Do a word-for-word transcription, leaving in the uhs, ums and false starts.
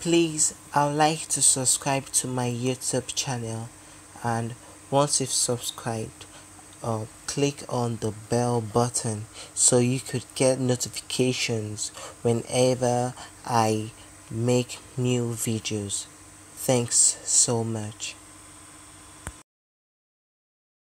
Please, I would like to subscribe to my YouTube channel, and once you've subscribed, uh, click on the bell button so you could get notifications whenever I make new videos. Thanks so much.